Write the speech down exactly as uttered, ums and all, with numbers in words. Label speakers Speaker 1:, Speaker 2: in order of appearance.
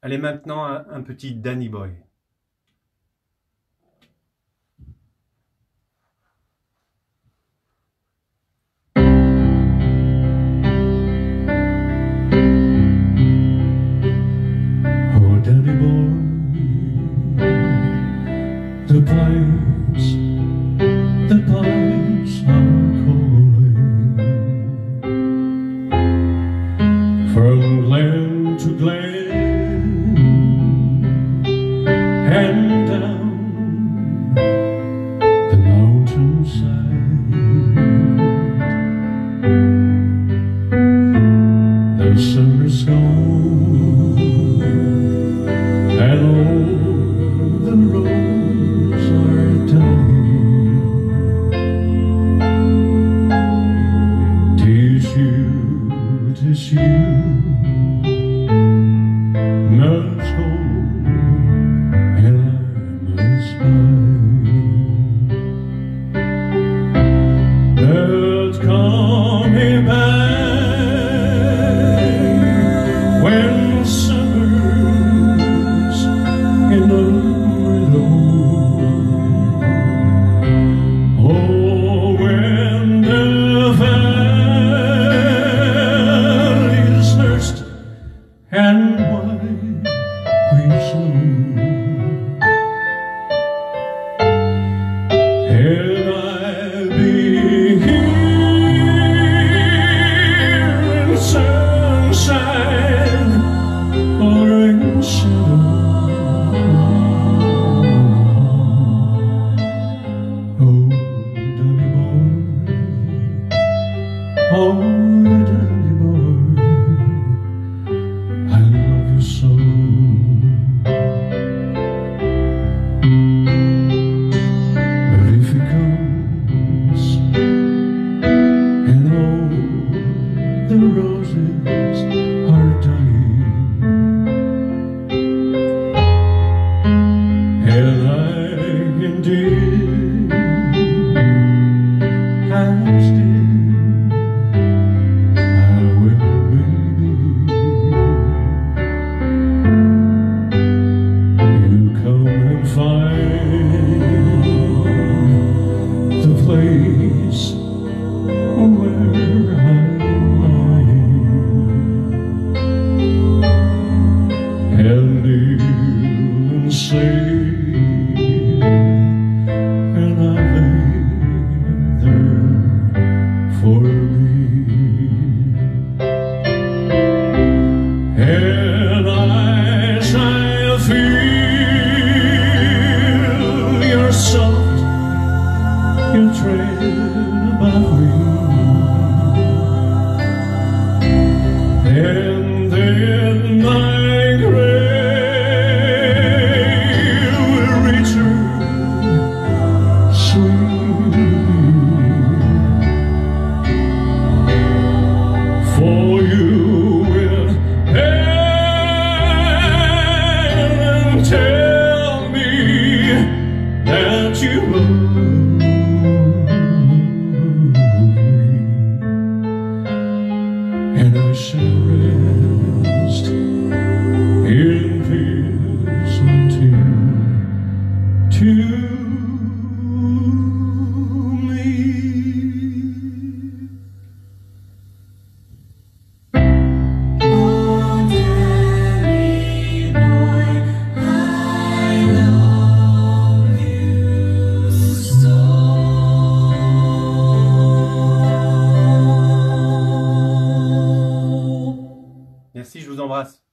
Speaker 1: Allez maintenant un, un petit Danny Boy.
Speaker 2: Oh, Danny boy, the pipes, the pipes are calling from glen to glen and down the mountainside. The summer's gone and all the roads are dying. 'Tis you, 'tis you must go and I must buy. But coming back when summer's in the meadow, oh, when the valley's thirst and white we snow, and I'll be here in sunshine or in shadow. Oh, Danny boy, oh, Danny boy, I love you so. But if he comes and all the roses are dying, and I indeed am still, I will maybe you come and find the place where I'm lying, and kneel and say, and I lay there for me, and I shall feel your soft, your tread above me, and then my grave will return sweet, for you will hail and tell me that you love me, and I shall rest in peace until to me.
Speaker 3: Oh, Danny boy, I love you so.
Speaker 1: Merci, je vous embrasse.